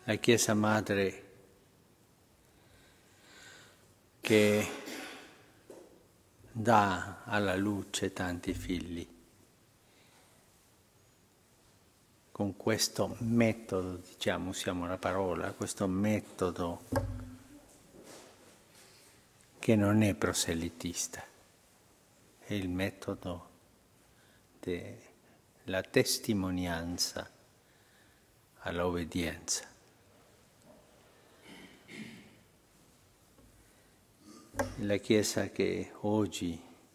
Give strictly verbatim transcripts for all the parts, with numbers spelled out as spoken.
la Chiesa Madre che dà alla luce tanti figli, con questo metodo, diciamo, usiamo la parola, questo metodo che non è proselitista, è il metodo della testimonianza all'obbedienza. La Chiesa che oggi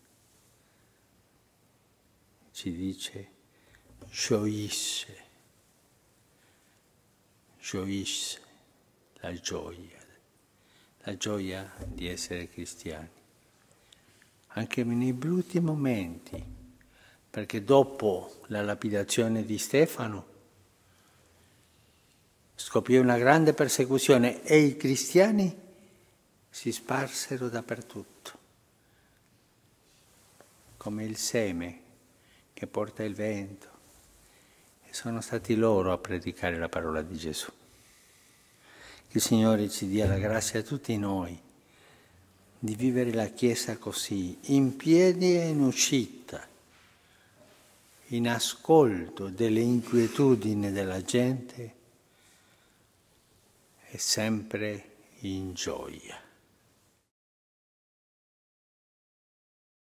ci dice gioisce, gioisce, la gioia, la gioia di essere cristiani, anche nei brutti momenti, perché dopo la lapidazione di Stefano scoppiò una grande persecuzione e i cristiani si sparsero dappertutto, come il seme che porta il vento, e sono stati loro a predicare la parola di Gesù. Che il Signore ci dia la grazia a tutti noi di vivere la Chiesa così, in piedi e in uscita, in ascolto delle inquietudini della gente e sempre in gioia.